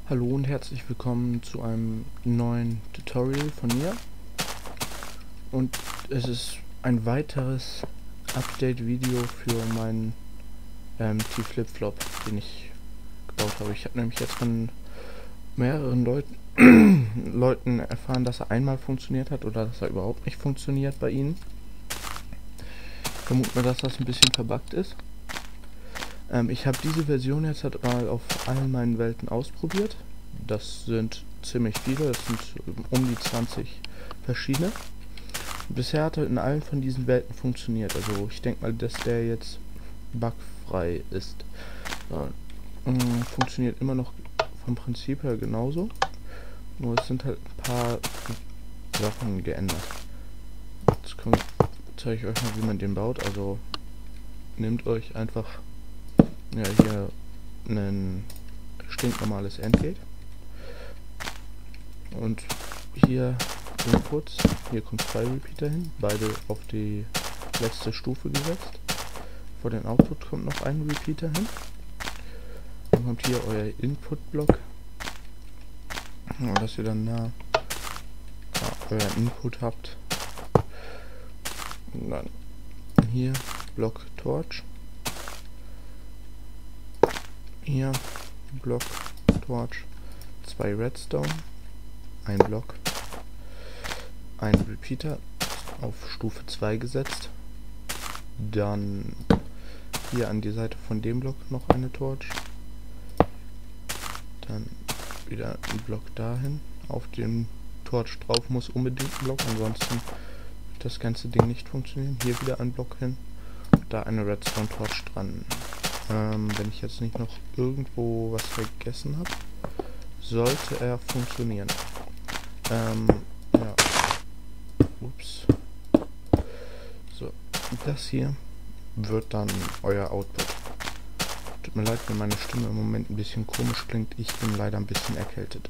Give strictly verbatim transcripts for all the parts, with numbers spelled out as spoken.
Hallo und herzlich willkommen zu einem neuen Tutorial von mir. Und es ist ein weiteres Update-Video für meinen ähm, T-Flip-Flop, den ich gebaut habe. Ich habe nämlich jetzt von mehreren Leuten, Leuten erfahren, dass er einmal funktioniert hat oder dass er überhaupt nicht funktioniert bei ihnen. Ich vermute mal, dass das ein bisschen verbuggt ist. Ähm, ich habe diese Version jetzt halt mal auf allen meinen Welten ausprobiert. Das sind ziemlich viele, das sind um die zwanzig verschiedene. Bisher hat er in allen von diesen Welten funktioniert, also ich denke mal, dass der jetzt bugfrei ist. Ja, äh, funktioniert immer noch vom Prinzip her genauso, nur es sind halt ein paar Sachen geändert. Jetzt zeige ich euch mal, wie man den baut. Also nehmt euch einfach ja, hier ein stinknormales Endgate und hier Inputs, hier kommt zwei Repeater hin, beide auf die letzte Stufe gesetzt. Vor den Output kommt noch ein Repeater hin. Dann kommt hier euer Input-Block, dass ihr dann nah ja, euer Input habt. Und dann hier Block Torch, hier Block Torch, zwei Redstone, ein Block, ein Repeater auf Stufe zwei gesetzt, dann hier an die Seite von dem Block noch eine Torch, dann wieder ein Block dahin, auf den Torch drauf muss unbedingt ein Block, ansonsten wird das ganze Ding nicht funktionieren. Hier wieder ein Block hin, da eine Redstone Torch dran. Ähm, wenn ich jetzt nicht noch irgendwo was vergessen habe, sollte er funktionieren. Ähm, ja. Ups. So, das hier wird dann euer Output. Tut mir leid, wenn meine Stimme im Moment ein bisschen komisch klingt. Ich bin leider ein bisschen erkältet.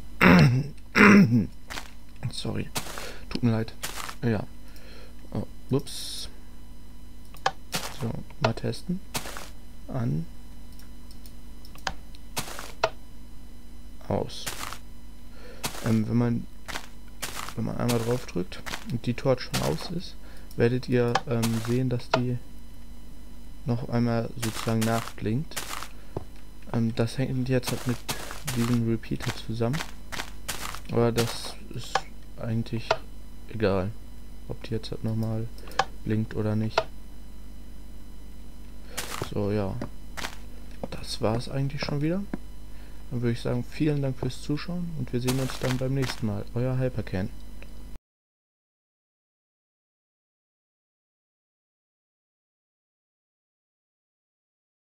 Sorry. Tut mir leid. Ja. Oh, ups. So, mal testen. An. Aus. Ähm, wenn man wenn man einmal drauf drückt und die Torch schon aus ist, werdet ihr ähm, sehen, dass die noch einmal sozusagen nachblinkt. Ähm, das hängt jetzt halt mit diesem Repeater zusammen, aber das ist eigentlich egal, ob die jetzt halt nochmal blinkt oder nicht. So, ja, das war es eigentlich schon wieder. Dann würde ich sagen, vielen Dank fürs Zuschauen und wir sehen uns dann beim nächsten Mal. Euer Hypercan.